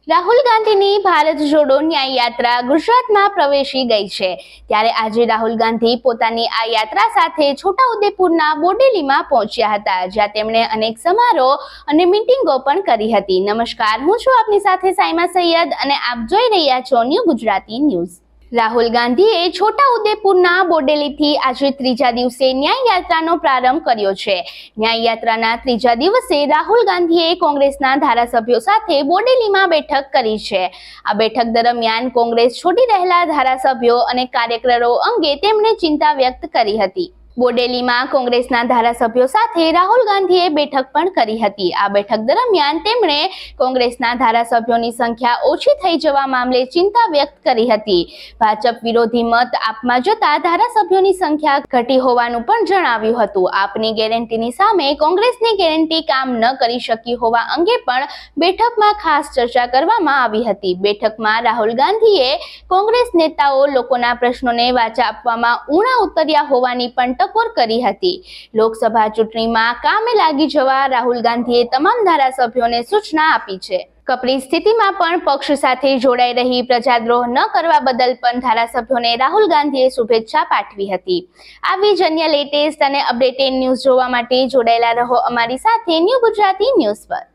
રાહુલ ગાંધીની ભારત જોડો ન્યાય યાત્રા ગુજરાતમાં પ્રવેશી ગઈ છે। ત્યારે આજે રાહુલ ગાંધી પોતાની આ યાત્રા સાથે છોટાઉદેપુરના બોડેલીમાં પહોંચ્યા હતા, જ્યાં તેમણે અનેક સમારોહ અને મીટિંગો પણ કરી હતી। નમસ્કાર, હું છું આપની સાથે સાઈમા સૈયદ અને આપ જોઈ રહ્યા છો ન્યૂ ગુજરાતી ન્યૂઝ। રાહુલ ગાંધીએ છોટાઉદેપુરના બોડેલીથી આજે ત્રીજા દિવસે ન્યાય યાત્રાનો પ્રારંભ કર્યો છે। ન્યાય યાત્રાના ત્રીજા દિવસે રાહુલ ગાંધીએ કોંગ્રેસના ધારાસભ્યો સાથે બોડેલીમાં બેઠક કરી છે। આ બેઠક દરમિયાન કોંગ્રેસ છોડી રહેલા ધારાસભ્યો અને કાર્યકરો અંગે તેમણે ચિંતા વ્યક્ત કરી હતી। બોડેલીમાં કોંગ્રેસના ધારાસભ્યો સાથે રાહુલ ગાંધીએ બેઠક પણ કરી હતી। આ બેઠક દરમિયાન તેમણે કોંગ્રેસના ધારાસભ્યોની સંખ્યા ઓછી થઈ જવા મામલે ચિંતા વ્યક્ત કરી હતી। ભાજપ વિરોધી મત આપમાં જતા ધારાસભ્યોની સંખ્યા ઘટી હોવાનું પણ જણાવ્યું હતું। આપની ગેરંટીની સામે કોંગ્રેસની ગેરંટી કામ ન કરી શકી હોવા અંગે પણ બેઠકમાં ખાસ ચર્ચા કરવામાં આવી હતી। બેઠકમાં રાહુલ ગાંધીએ કોંગ્રેસ નેતાઓ લોકોના પ્રશ્નોને વાચા આપવામાં ઊણા ઉતર્યા હોવાની પણ ટકોર કરી હતી। લોકસભા ચૂંટણીમાં કામે લાગી જવા રાહુલ ગાંધીએ તમામ ધારાસભ્યોને સૂચના આપી છે। કપરી સ્થિતિમાં પણ પક્ષ સાથે જોડાઈ રહી પ્રજાદ્રોહ ન કરવા બદલ પણ ધારાસભ્યોને રાહુલ ગાંધીએ શુભેચ્છા પાઠવી હતી। આવી જ અન્ય લેટેસ્ટ અને અપડેટેડ ન્યૂઝ જોવા માટે જોડાયેલા રહો અમારી સાથે ન્યૂ ગુજરાતી ન્યૂઝ પર।